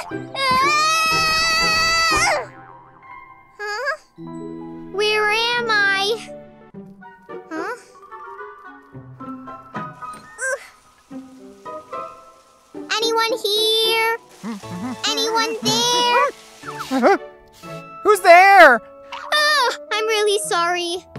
Huh? Where am I? Huh? Anyone here? Anyone there? Who's there? Oh, I'm really sorry.